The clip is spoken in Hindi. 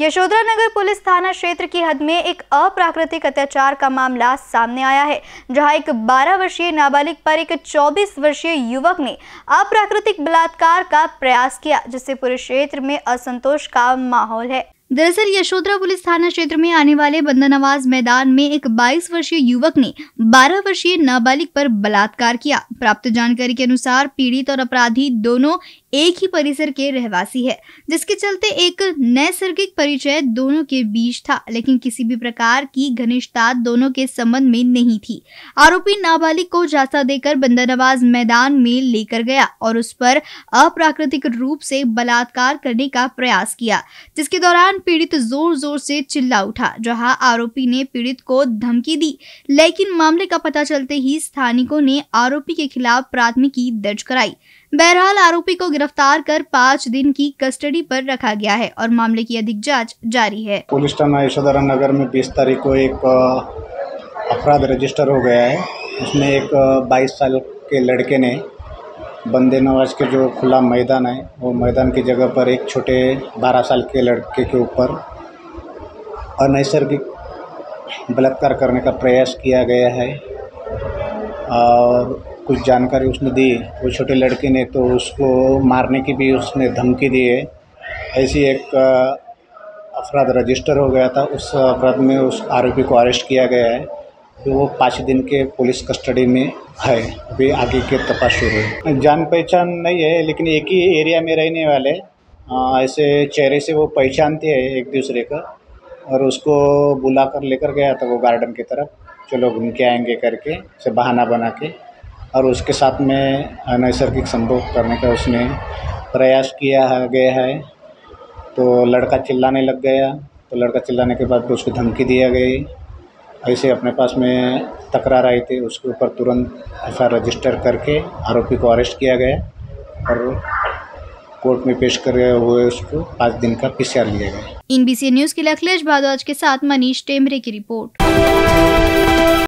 यशोधरा नगर पुलिस थाना क्षेत्र की हद में एक अप्राकृतिक अत्याचार का मामला सामने आया है, जहां एक 12 वर्षीय नाबालिग पर एक 24 वर्षीय युवक ने अप्राकृतिक बलात्कार का प्रयास किया, जिससे पूरे क्षेत्र में असंतोष का माहौल है। दरअसल यशोधरा पुलिस थाना क्षेत्र में आने वाले बंदा नवाज मैदान में एक 22 वर्षीय युवक ने 12 वर्षीय नाबालिग पर बलात्कार किया। प्राप्त जानकारी के अनुसार पीड़ित और अपराधी दोनों एक ही परिसर के रहवासी है, जिसके चलते एक नैसर्गिक परिचय दोनों के बीच था, लेकिन किसी भी प्रकार की घनिष्ठता दोनों के संबंध में नहीं थी। आरोपी नाबालिग को झांसा देकर बंदा नवाज मैदान में लेकर गया और उस पर अप्राकृतिक रूप से बलात्कार करने का प्रयास किया, जिसके दौरान पीड़ित जोर जोर से चिल्ला उठा, जहां आरोपी ने पीड़ित को धमकी दी। लेकिन मामले का पता चलते ही स्थानिकों ने आरोपी के खिलाफ प्राथमिकी दर्ज कराई। बहरहाल आरोपी को गिरफ्तार कर 5 दिन की कस्टडी पर रखा गया है और मामले की अधिक जांच जारी है। पुलिस थाना यशोधरा नगर में 20 तारीख को एक अपराध रजिस्टर हो गया है। उसमें एक 22 साल के लड़के ने बंदे नवाज के जो खुला मैदान है, वो मैदान की जगह पर एक छोटे 12 साल के लड़के के ऊपर अनैसर्गिक बलात्कार करने का प्रयास किया गया है और कुछ जानकारी उसने दी। वो छोटे लड़के ने तो उसको मारने की भी उसने धमकी दी है। ऐसी एक अपराध रजिस्टर हो गया था। उस अपराध में उस आरोपी को अरेस्ट किया गया है, तो वो 5 दिन के पुलिस कस्टडी में है। अभी आगे के तपास शुरू है। जान पहचान नहीं है, लेकिन एक ही एरिया में रहने वाले ऐसे चेहरे से वो पहचानते हैं एक दूसरे का, और उसको बुला कर लेकर गया था वो गार्डन की तरफ, चलो घूम के आएंगे करके से बहाना बना के, और उसके साथ में अनैसर्गिक संभोग करने का उसने प्रयास किया गया है। तो लड़का चिल्लाने लग गया, तो लड़का चिल्लाने के बाद उसको धमकी दिया गई। ऐसे अपने पास में तकरार आई थी, उसके ऊपर तुरंत एफआईआर रजिस्टर करके आरोपी को अरेस्ट किया गया और कोर्ट में पेश करे हुए उसको 5 दिन का पीसीआर लिया गया। NBC न्यूज़ के लिए अखिलेश भारद्वाज के साथ मनीष टेमरे की रिपोर्ट।